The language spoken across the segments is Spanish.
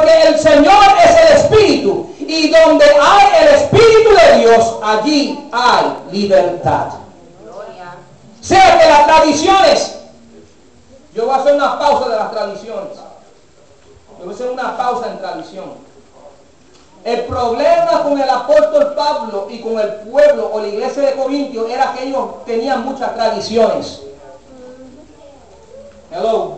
Porque el Señor es el Espíritu. Y donde hay el Espíritu de Dios, allí hay libertad. O sea que las tradiciones, yo voy a hacer una pausa de las tradiciones. Yo voy a hacer una pausa en tradición. El problema con el apóstol Pablo y con el pueblo o la iglesia de Corintios era que ellos tenían muchas tradiciones. Hello.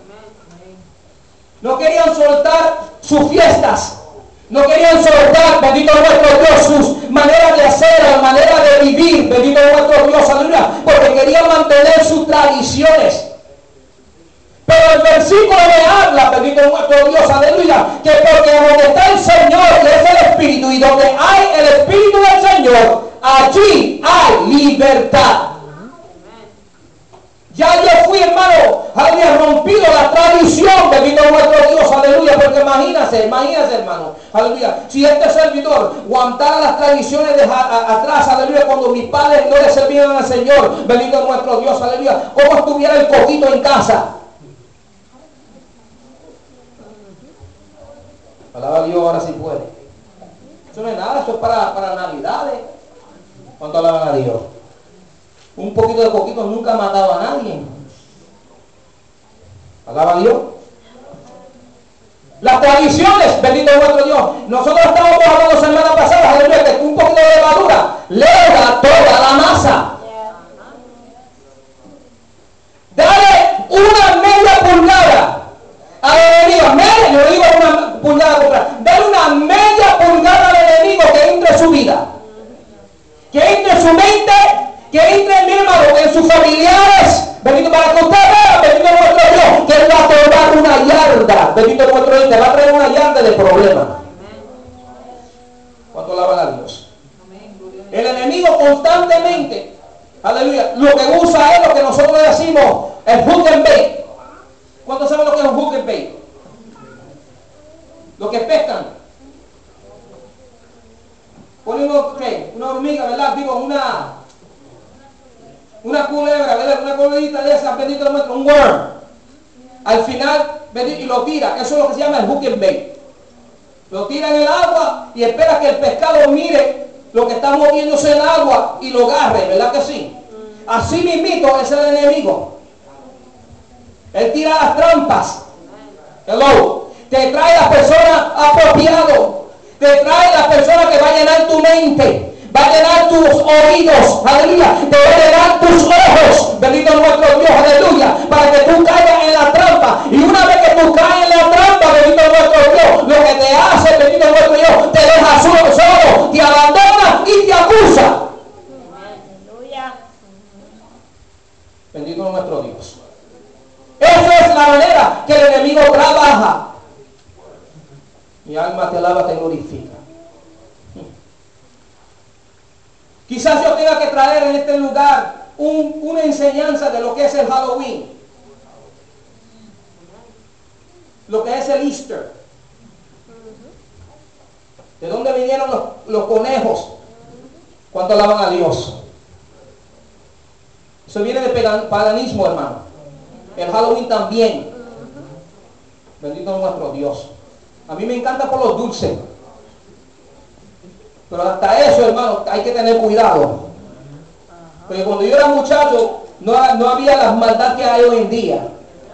No querían soltar sus fiestas. No querían soltar, bendito nuestro Dios, sus maneras de hacer, la manera de vivir, bendito nuestro Dios, aleluya, porque querían mantener sus tradiciones. Pero el versículo me habla, bendito nuestro Dios, aleluya, que porque donde está el Señor, que es el Espíritu, y donde hay el Espíritu del Señor, allí hay libertad. Ya yo fui, hermano, había rompido la tradición, bendito nuestro Dios, aleluya, porque imagínese, hermano, aleluya, si este servidor aguantara las tradiciones de atrás, aleluya, cuando mis padres no le servían al Señor, bendito nuestro Dios, aleluya, ¿cómo estuviera el coquito en casa? Alaba a Dios ahora si puede. Eso no es nada, eso es para Navidades. ¿Cuánto alaban a Dios? Un poquito de coquito nunca ha matado a nadie. Alaba a Dios. Las tradiciones, bendito nuestro Dios. Nosotros estábamos hablando semana pasada, aleluya, que un poquito de levadura leuda toda la masa. Dale una media pulgada al enemigo. Yo le digo una pulgada contra. Dale una media pulgada al enemigo que entre en su vida, que entre en su mente, que entre en mi hermano, en sus familiares, bendito, para que usted vea, bendito nuestro Dios, que él va a tomar una yarda, bendito nuestro Dios, te va a traer una yarda de problema. ¿Cuánto alaban a Dios? El enemigo constantemente, aleluya, lo que usa es lo que nosotros le decimos el hook and bait. ¿Cuántos saben lo que es un hook and bait? Lo que pescan. Ponen una hormiga, ¿verdad? Digo, una culebra, ¿verdad? Una culebrita de esas, bendito nuestro, un worm. Al final, bendito, y lo tira. Eso es lo que se llama el hook and bait. Lo tira en el agua y espera que el pescado mire lo que está moviéndose en el agua y lo agarre, ¿verdad que sí? Así mismito es el enemigo. Él tira las trampas. Hello. Te trae la persona apropiado. Te trae la persona que va a llenar tu mente, va a llenar tus oídos, aleluya, te va a llenar tus ojos, bendito nuestro Dios, aleluya, para que tú caigas en la trampa. Y una vez que tú caes en la trampa, bendito nuestro Dios, lo que te hace, bendito nuestro Dios, te deja solo, te abandona y te acusa. Aleluya. Bendito nuestro Dios. Esa es la manera que el enemigo trabaja. Mi alma te alaba, te glorifica. Quizás yo tenga que traer en este lugar una enseñanza de lo que es el Halloween, lo que es el Easter, de dónde vinieron los conejos. ¿Cuánto alaban a Dios? Eso viene de paganismo, hermano. El Halloween también. Bendito nuestro Dios. A mí me encanta por los dulces. Pero hasta eso, hermano, hay que tener cuidado. Porque cuando yo era muchacho, no había las maldades que hay hoy en día.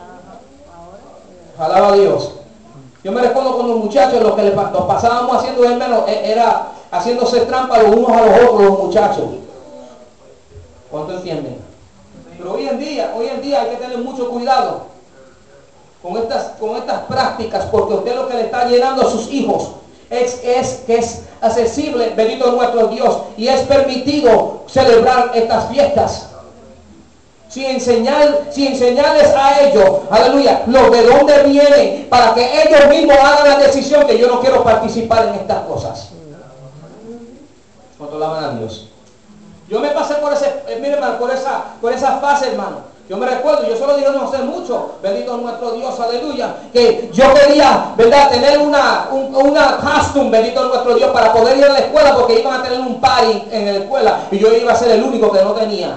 Alaba a Dios. Yo me recuerdo cuando los muchachos, lo que nos pasábamos haciendo, hermano, era haciéndose trampa los unos a los otros, los muchachos. ¿Cuánto entienden? Pero hoy en día hay que tener mucho cuidado con estas prácticas, porque usted lo que le está llenando a sus hijos es que es accesible, bendito nuestro Dios, y es permitido celebrar estas fiestas. Si enseñarles a ellos, aleluya, lo de dónde vienen, para que ellos mismos hagan la decisión que yo no quiero participar en estas cosas. ¿Cuánto alaban a Dios? Yo me pasé por esa fase, hermano. Yo me recuerdo, yo solo dije no sé mucho, bendito nuestro Dios, aleluya, que yo quería, ¿verdad?, tener una costume, bendito nuestro Dios, para poder ir a la escuela, porque iban a tener un party en la escuela y yo iba a ser el único que no tenía.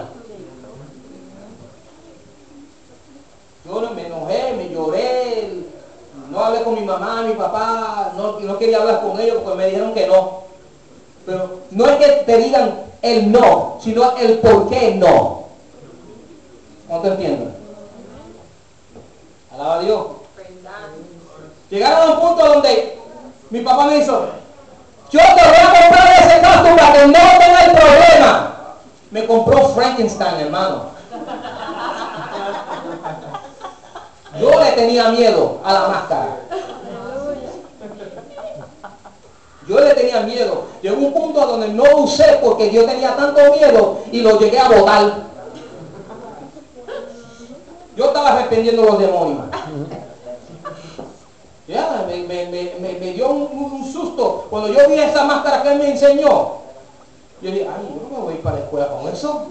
Yo me enojé, me lloré, No hablé con mi mamá, mi papá, no quería hablar con ellos porque me dijeron que no. Pero no es que te digan el no, sino el por qué no. ¿No te entiendes? Alaba a Dios. Llegaron a un punto donde mi papá me dijo, yo te voy a comprar ese carro para que no tenga el problema. Me compró Frankenstein, hermano. Yo le tenía miedo a la máscara. Yo le tenía miedo. Llegó un punto donde no lo usé porque yo tenía tanto miedo y lo llegué a botar. Yo estaba arrepintiendo los demonios. Ya, me dio un susto. Cuando yo vi esa máscara que él me enseñó, yo dije, ay, yo no me voy a ir para la escuela con eso.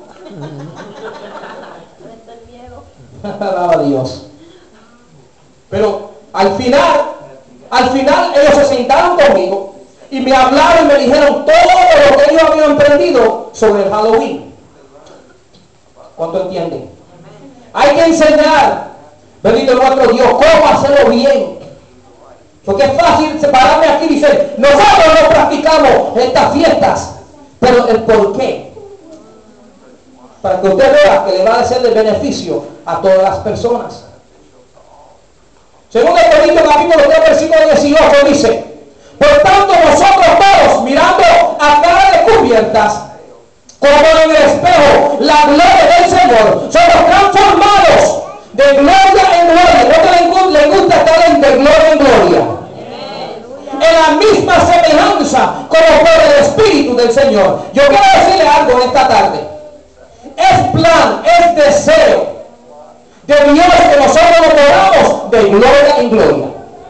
Alaba a Dios. Pero al final ellos se sentaron conmigo y me hablaron y me dijeron todo lo que ellos habían aprendido sobre el Halloween. ¿Cuánto entienden? Hay que enseñar, bendito nuestro Dios, cómo hacerlo bien. Porque es fácil separarme aquí y decir, nosotros no practicamos estas fiestas, pero el por qué. Para que usted vea que le va a ser de beneficio a todas las personas. Segundo Corintios capítulo 3 versículo 18 dice, por tanto nosotros todos mirando a cara descubiertas como en el espejo la gloria del Señor somos transformados de gloria en gloria. ¿No te le gusta estar de gloria en gloria? En la misma semejanza como por el Espíritu del Señor. Yo quiero decirle algo en esta tarde. Es plan, es deseo de Dios que nosotros nos movamos de gloria en gloria.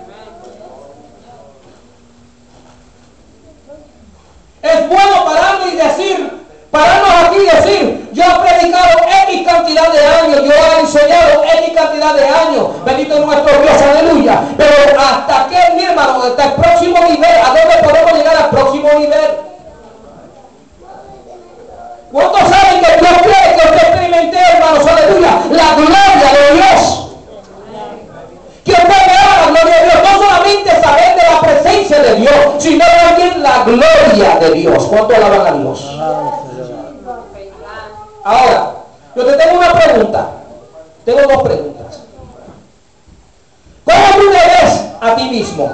Es bueno pararnos aquí y decir, yo he predicado X cantidad de años, yo he enseñado X cantidad de años, bendito nuestro Dios, aleluya. Pero hasta que, mi hermano, hasta el próximo nivel, ¿a dónde podemos llegar al próximo nivel? ¿Cuántos saben que Dios quiere que usted experimente, hermanos, aleluya, la gloria de Dios? Que usted vea la gloria de Dios, no solamente saber de la presencia de Dios, sino también la gloria de Dios. ¿Cuánto alaban a Dios? Ahora, yo te tengo una pregunta. Tengo dos preguntas. ¿Cómo tú te ves a ti mismo?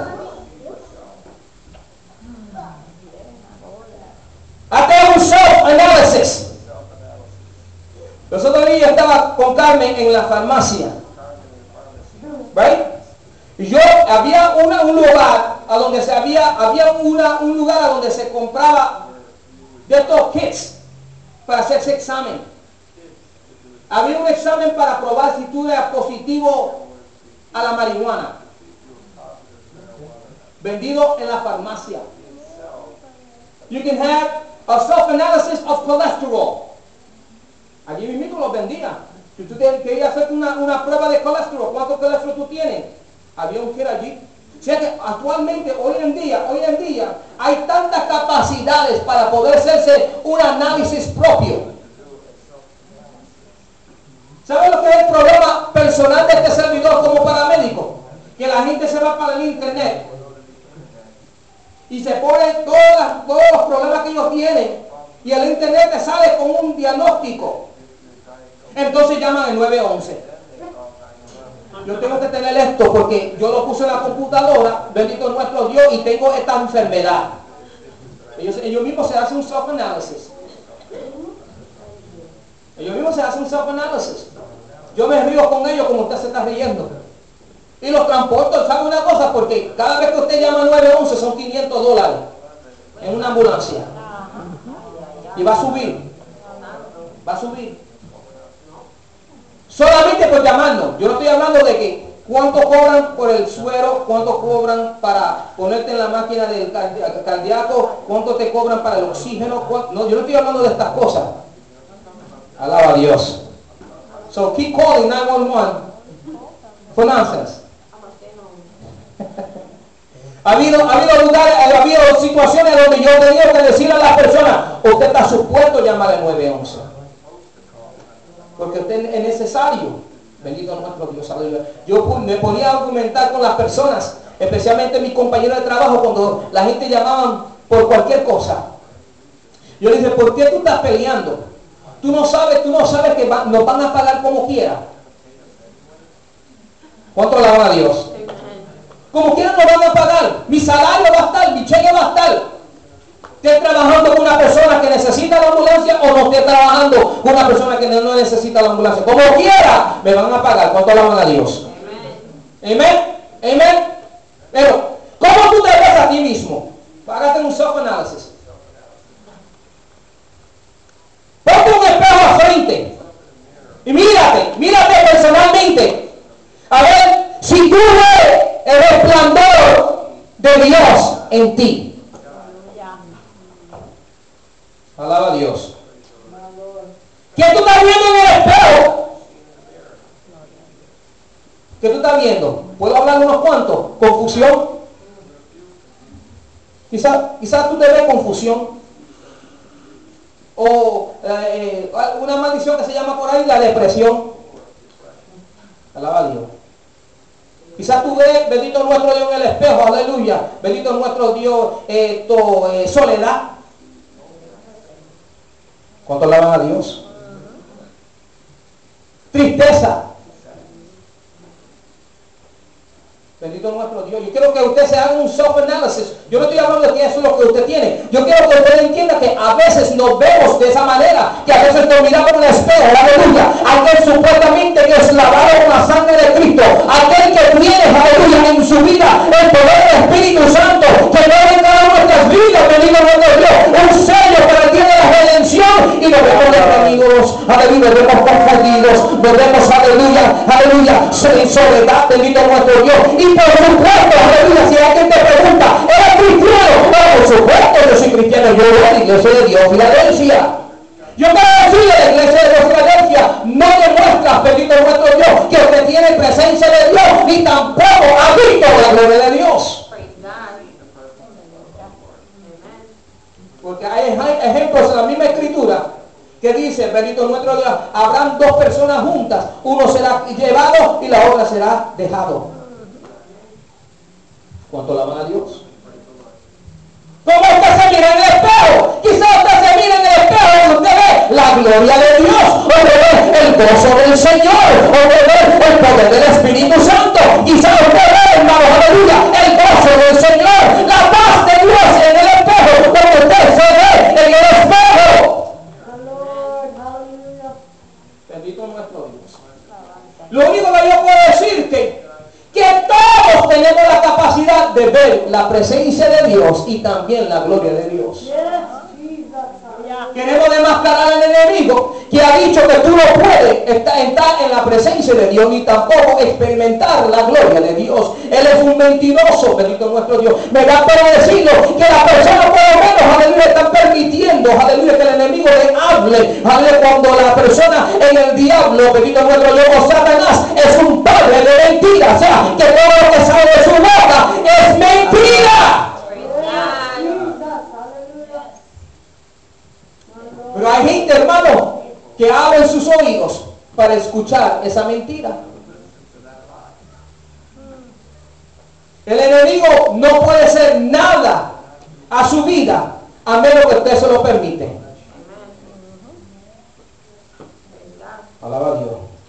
Hazte un self-análisis. Los otros días estaba con Carmen en la farmacia. ¿Right? Y yo había un lugar a donde un lugar a donde se compraba de estos kits para hacerse examen. Había un examen para probar si tú eras positivo a la marihuana. Vendido en la farmacia. You can have a self-analysis of cholesterol. Allí mismo lo vendía. Si tú querías hacer una prueba de colesterol, ¿cuánto colesterol tú tienes? Había un kit allí. O sea que actualmente, hoy en día, hay tantas capacidades para poder hacerse un análisis propio. ¿Sabe lo que es el problema personal de este servidor como paramédico? Que la gente se va para el internet y se pone todos los problemas que ellos tienen y el internet te sale con un diagnóstico. Entonces llaman al 911. Yo tengo que tener esto porque yo lo puse en la computadora, bendito nuestro Dios, y tengo esta enfermedad. Ellos mismos se hacen un self-análisis. Yo me río con ellos como usted se está riendo. Y los transporto, ¿sabe una cosa? Porque cada vez que usted llama 911 son $500 en una ambulancia. Y va a subir. Solamente por llamarnos. Yo no estoy hablando de que cuánto cobran por el suero, cuánto cobran para ponerte en la máquina del cardíaco, cuánto te cobran para el oxígeno. No, yo no estoy hablando de estas cosas. Alaba a Dios. So keep calling 911 for nonsense. Ha habido lugares, ha habido situaciones donde yo he tenido que decirle a las personas, usted está supuesto a llamar al 911. Porque usted es necesario. Bendito nuestro Dios, aleluya. Yo me ponía a argumentar con las personas, especialmente mis compañeros de trabajo, cuando la gente llamaba por cualquier cosa. Yo le dije, ¿por qué tú estás peleando? Tú no sabes que nos van a pagar como quiera. ¿Cuánto alaban a Dios? Como quiera nos van a pagar. Mi salario va a estar, mi cheque va a estar. ¿Esté trabajando con una persona que necesita la ambulancia o no esté trabajando con una persona que no necesita la ambulancia? Como quiera, me van a pagar. ¿Cuánto alaban a Dios? Amén. Amén. Pero, ¿cómo tú te ves a ti mismo? Hágate un self-análisis. Ponte un espejo al frente y mírate personalmente. A ver si tú ves el resplandor de Dios en ti. Alaba a Dios. ¿Qué tú estás viendo en el espejo? ¿Qué tú estás viendo? ¿Puedo hablar unos cuantos? ¿Confusión? Quizás tú te ves confusión. O una maldición que se llama por ahí la depresión. Alaba a Dios. Quizás tú ves, bendito nuestro Dios, en el espejo, aleluya, bendito nuestro Dios, soledad. ¿Cuánto alaban a Dios? Tristeza. Bendito nuestro Dios. Yo quiero que usted se haga un self-analysis. Yo no estoy hablando de que eso es lo que usted tiene. Yo quiero que usted entienda que a veces nos vemos de esa manera, que a veces nos miramos en el espejo, aleluya. Aquel supuestamente que es lavado con la sangre de Cristo. Aquel que tiene, aleluya, en su vida el poder del Espíritu Santo, que no venga a nuestras vidas, bendito nuestro Dios. Un sello para el día de la redención. Y nos vemos deprimidos, aleluya, nos vemos confundidos, nos vemos, aleluya, en soledad, bendito nuestro Dios. Y por supuesto, aleluya, si alguien te pregunta, ¿eres cristiano? No, por supuesto, yo soy cristiano, yo voy a la iglesia de Dios, Filadelfia. Yo quiero decirle a la iglesia de Dios, Filadelfia, no demuestras, bendito nuestro Dios, que usted tiene presencia de Dios, ni tampoco ha visto la gloria de Dios. Porque hay ejemplos en la misma escritura que dice, bendito nuestro Dios, habrán dos personas juntas, uno será llevado y la otra será dejado. ¿Cuánto alaban a Dios? ¿Cómo usted se mira en el espejo? Quizás usted se mira en el espejo y usted ve la gloria de Dios, o ve el gozo del Señor, o ve el poder del Espíritu Santo. Quizás usted ve, hermanos, aleluya, el gozo del Señor, la paz de Dios en el espejo, cuando usted se ve en el espejo. Bendito nuestro Dios. Lo único que yo puedo decirte, que todos tenemos la capacidad de ver la presencia de Dios y también la gloria de Dios. Queremos demascarar al enemigo que ha dicho que tú no puedes estar en la presencia de Dios ni tampoco experimentar la gloria de Dios. Él es un mentiroso, bendito nuestro Dios. Me da para decirlo que las personas por lo menos, aleluya, están permitiendo, aleluya, que el enemigo le hable. Aleluya, cuando la persona en el diablo, bendito nuestro Dios, o Satanás, es un padre de mentira. O sea, que todo lo que sale de su boca es mentira. Pero hay gente, hermano, que abre sus oídos para escuchar esa mentira. El enemigo no puede hacer nada a su vida a menos que usted se lo permite. Alaba a Dios.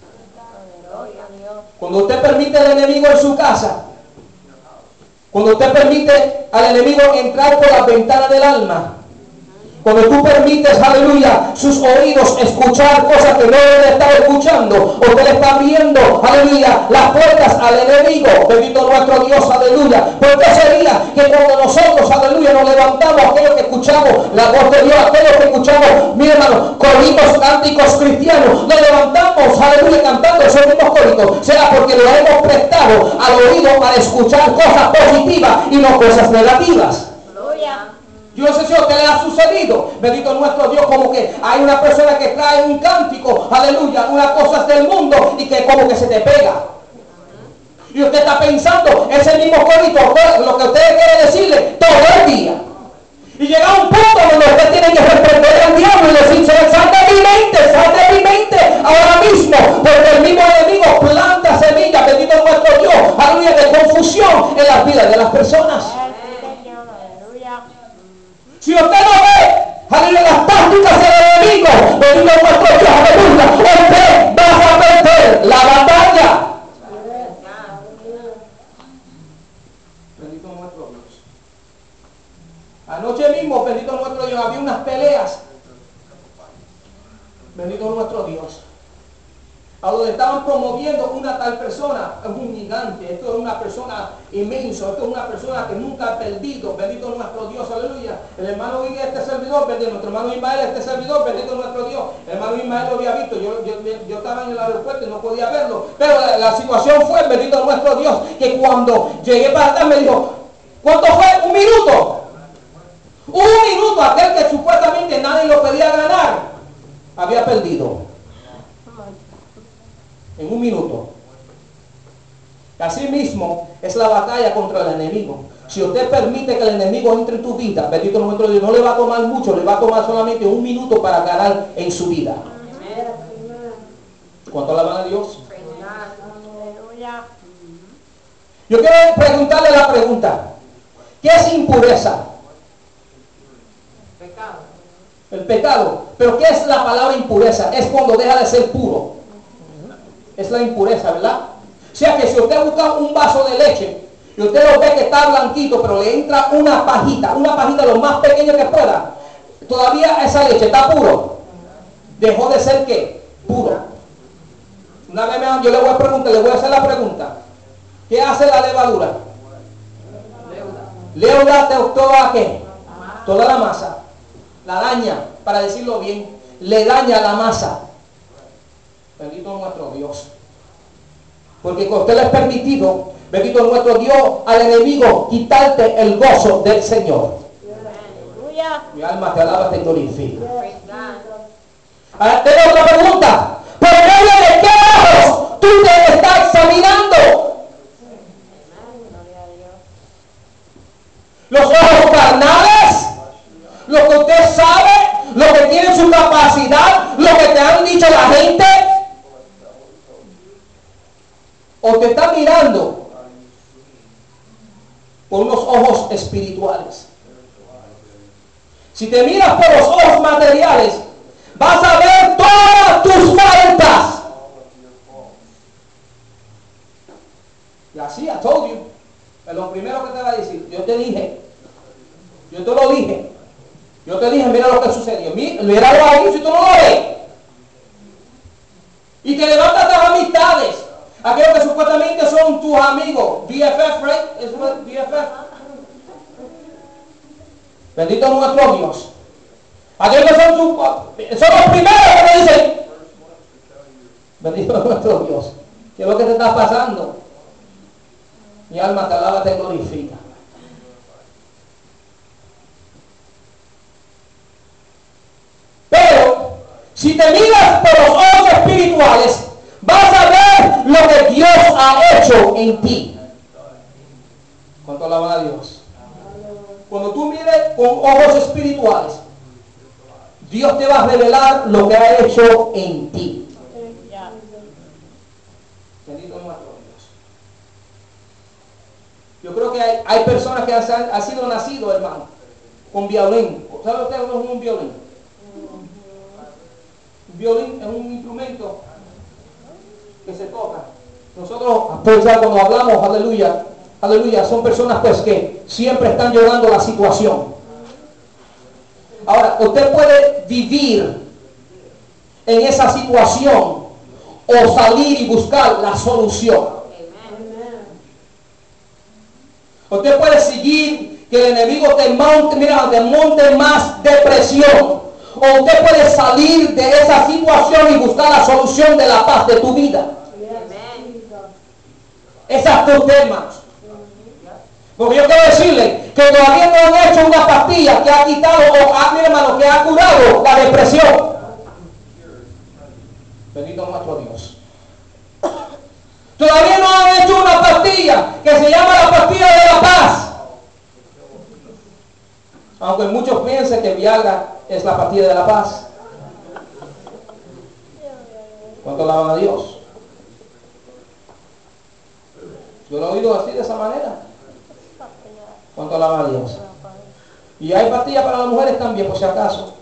Cuando usted permite al enemigo en su casa, cuando usted permite al enemigo entrar por la ventana del alma, cuando tú permites, aleluya, sus oídos escuchar cosas que no debe estar escuchando, o que le está viendo, aleluya, las puertas al enemigo, bendito nuestro Dios, aleluya. ¿Por qué sería que cuando nosotros, aleluya, nos levantamos, aquellos que escuchamos la voz de Dios, aquellos que escuchamos, mi hermano, coritos cánticos cristianos, nos levantamos, aleluya, cantando esos mismos coritos? Será porque lo hemos prestado al oído para escuchar cosas positivas y no cosas negativas. Yo no sé si a usted le ha sucedido, bendito nuestro Dios, como que hay una persona que trae un cántico, aleluya, unas cosas del mundo y que como que se te pega. Y usted está pensando ese mismo corito, lo que usted quiere decirle todo el día. Y llega un punto donde usted tiene que reprender al diablo y decir, sal de mi mente ahora mismo, porque el mismo enemigo Si usted no ve, aleluya, las tácticas del enemigo, bendito nuestro Dios, aleluya, usted va a perder la batalla. Bendito nuestro Dios. Anoche mismo, bendito nuestro Dios, había unas peleas. Bendito nuestro Dios. A donde estaban promoviendo una tal persona, es un gigante, esto es una persona inmensa, esto es una persona que nunca ha perdido, bendito nuestro Dios, aleluya. El hermano Miguel, este servidor, bendito nuestro hermano Ismael, este servidor, bendito nuestro Dios. El hermano Ismael lo había visto, yo estaba en el aeropuerto y no podía verlo, pero la situación fue, bendito nuestro Dios, que cuando llegué para acá me dijo, ¿cuánto fue? Un minuto. Un minuto, aquel que supuestamente nadie lo podía ganar, había perdido. En un minuto. Así mismo es la batalla contra el enemigo. Si usted permite que el enemigo entre en tu vida, bendito nuestro Dios, no le va a tomar mucho, le va a tomar solamente un minuto para ganar en su vida. ¿Cuánto alaban a Dios? Yo quiero preguntarle la pregunta: ¿qué es impureza? Pecado. El pecado. ¿Pero qué es la palabra impureza? Es cuando deja de ser puro. Es la impureza, ¿verdad? O sea que si usted busca un vaso de leche y usted lo ve que está blanquito, pero le entra una pajita lo más pequeño que pueda, todavía esa leche está puro. Dejó de ser ¿qué? Puro. Una vez yo le voy a preguntar, le voy a hacer la pregunta: ¿qué hace la levadura? Leuda toda ¿qué? Toda la masa. La daña, para decirlo bien, le daña la masa. Bendito nuestro Dios. Porque con usted le es permitido, bendito nuestro Dios, al enemigo quitarte el gozo del Señor. Mi alma te alaba, te glorifica. Ahora tengo otra pregunta: ¿por medio de qué ojos tú te estás examinando? ¿Los ojos carnales? ¿Lo que usted sabe? ¿Lo que tiene su capacidad? ¿Lo que te han dicho la gente? ¿O te está mirando por unos ojos espirituales? Si te miras por los ojos materiales, vas a ver todas tus faltas. Y así, I told you. Es lo primero que te va a decir. Yo te dije. Yo te lo dije. Yo te dije, mira lo que sucedió. Míralo ahí si tú no lo ves. Y te levantas las amistades. Aquellos que supuestamente son tus amigos. BFF, right? ¿Es BFF? Bendito nuestro Dios. Aquellos que son los primeros que te dicen, bendito nuestro Dios. ¿Qué es lo que te está pasando? Mi alma te alaba, te glorifica. Pero si te miras por los ojos espirituales, vas a ver lo que Dios ha hecho en ti. ¿Cuánto alaban a Dios? Cuando tú mires con ojos espirituales, Dios te va a revelar lo que ha hecho en ti. Bendito nuestro Dios. Yo creo que hay personas que han sido nacidos, hermano, con violín. ¿Sabe usted lo que es un violín? Un violín es un instrumento que se toca. Nosotros, pues ya cuando hablamos, aleluya, aleluya, son personas pues que siempre están llorando la situación. Ahora, usted puede vivir en esa situación o salir y buscar la solución. Usted puede seguir que el enemigo te monte más depresión. O usted puede salir de esa situación y buscar la solución de la paz de tu vida. Esas dos temas. Porque yo quiero decirle que todavía no han hecho una pastilla que ha quitado mi hermano, que ha curado la depresión. Bendito nuestro Dios. Todavía no han hecho una pastilla que se llama la pastilla de la paz. Aunque muchos piensen que Viagra es la pastilla de la paz. ¿Cuánto alaban a Dios? Yo lo he oído así, de esa manera. ¿Cuánto alaban a Dios? Y hay pastillas para las mujeres también, por si acaso.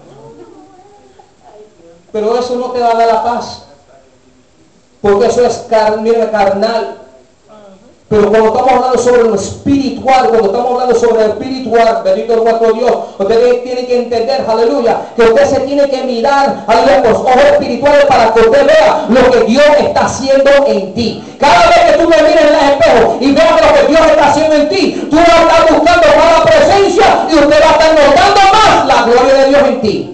Pero eso no te va a dar la paz. Porque eso es carnal. Pero cuando estamos hablando sobre lo espiritual, cuando estamos hablando sobre lo espiritual, bendito es nuestro Dios, usted tiene que entender, aleluya, que usted se tiene que mirar, aleluya, con ojos espirituales para que usted vea lo que Dios está haciendo en ti. Cada vez que tú me mires en el espejo y veas lo que Dios está haciendo en ti, tú vas a estar buscando más la presencia y usted va a estar notando más la gloria de Dios en ti.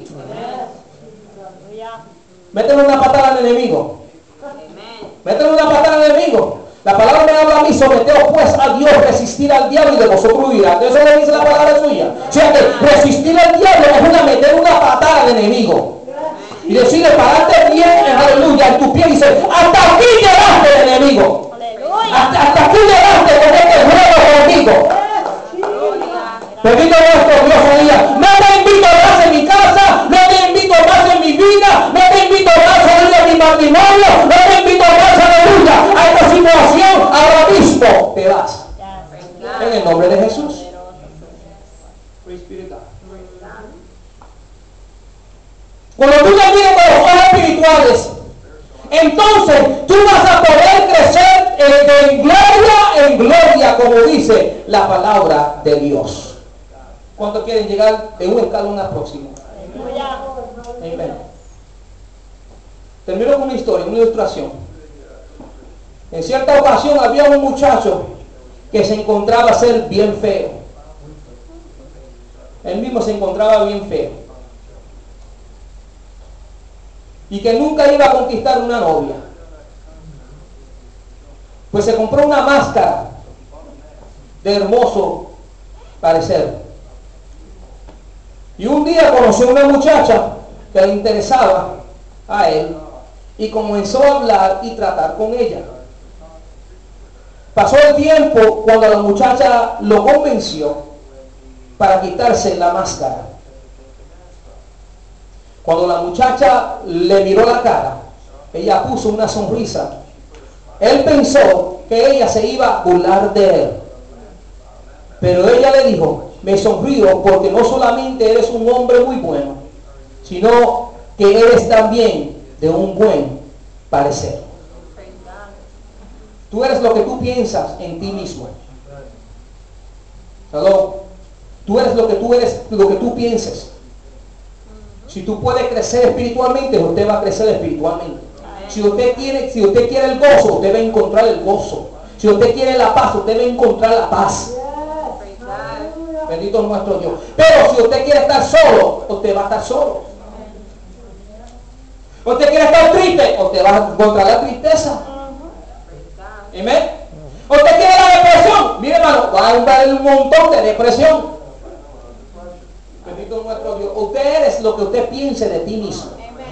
Métele una patada al enemigo. Métele una patada al enemigo. La palabra me habla a mí, someteos pues a Dios, resistir al diablo y de vosotros huirá. Eso le dice la palabra suya. O sea que resistir al diablo es meter una patada al enemigo. Y decirle, pararte bien, aleluya, en tu pie y dice, hasta aquí llegaste el enemigo. Hasta aquí llegaste con este juego conmigo. Bendito nuestro Dios, aleluya. No te invito más en mi casa, no te invito más en mi vida, no te invito más, aleluya, en mi matrimonio, no te invito más, aleluya, a esta situación, ahora mismo te vas. En el nombre de Jesús. Cuando tú te mires con los ojos espirituales, entonces tú vas a poder crecer de en gloria, como dice la palabra de Dios. ¿Cuántos quieren llegar de un escalón al próximo? Amén. Termino con una historia, una ilustración. En cierta ocasión había un muchacho que se encontraba a ser bien feo. Él mismo se encontraba bien feo. Y que nunca iba a conquistar una novia. Pues se compró una máscara de hermoso parecer. Y un día conoció a una muchacha que le interesaba a él y comenzó a hablar y tratar con ella. Pasó el tiempo cuando la muchacha lo convenció para quitarse la máscara. Cuando la muchacha le miró la cara, ella puso una sonrisa. Él pensó que ella se iba a burlar de él. Pero ella le dijo, me sonrío porque no solamente eres un hombre muy bueno, sino que eres también de un buen parecer. Tú eres lo que tú piensas en ti mismo. ¿Aló? Tú eres lo que tú pienses. Si tú puedes crecer espiritualmente, usted va a crecer espiritualmente. Si usted quiere el gozo, usted va a encontrar el gozo. Si usted quiere la paz, usted va a encontrar la paz. Bendito nuestro Dios. Pero si usted quiere estar solo, usted va a estar solo. Usted quiere estar triste, usted va a encontrar la tristeza. Amén. Usted quiere la depresión, mire hermano, va a encontrar un montón de depresión. Bendito nuestro Dios. Usted eres lo que usted piense de ti mismo.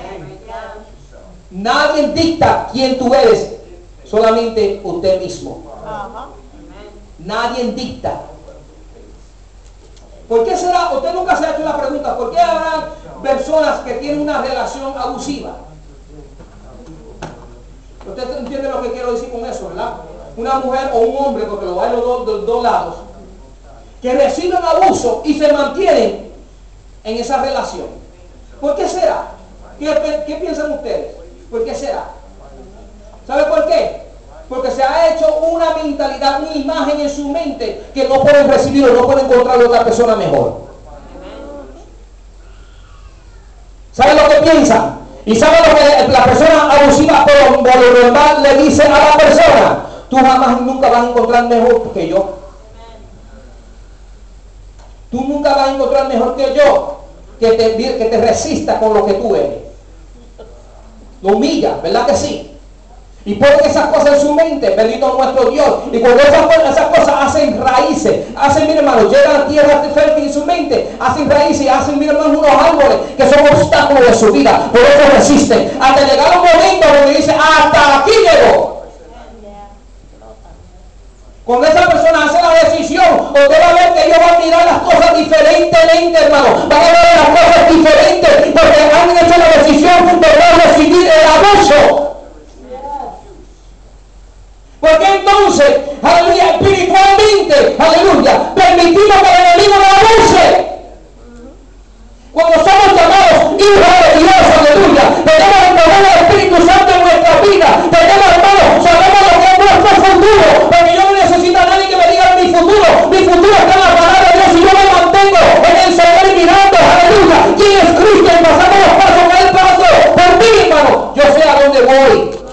Nadie dicta quién tú eres, solamente usted mismo. Nadie dicta. ¿Por qué será? Usted nunca se ha hecho la pregunta, ¿por qué habrá personas que tienen una relación abusiva? Usted entiende lo que quiero decir con eso, ¿verdad? Una mujer o un hombre, porque lo hay de los dos lados, que reciben abuso y se mantienen en esa relación. ¿Por qué será? ¿Qué piensan ustedes? ¿Por qué será? ¿Sabe por qué? Porque se ha hecho una mentalidad, una imagen en su mente que no pueden recibir o no pueden encontrar otra persona mejor. ¿Sabe lo que piensan? Y sabe lo que la persona abusiva por lo normal le dice a la persona: tú jamás nunca vas a encontrar mejor que yo. Tú nunca vas a encontrar mejor que yo, que te resista con lo que tú eres. Lo humilla, ¿verdad que sí? Y ponen esas cosas en su mente, bendito nuestro Dios. Y cuando esas cosas hacen raíces, hacen, mire hermano, llegan a tierra fértil en su mente, hacen raíces y hacen, mire hermano, unos árboles que son obstáculos de su vida. Por eso resisten. Hasta llegar un momento donde dice, hasta aquí llegó. Cuando esa persona hace la decisión, usted va a ver que ellos van a mirar las cosas diferentemente, hermano. Van a ver las cosas diferentes porque han hecho la decisión de no recibir el abuso. Porque entonces, aleluya, espiritualmente, aleluya, permitimos que el enemigo nos abuse. quién es Cristo y pasamos los pasos que Él pasó por mí, hermano, yo sé a dónde voy.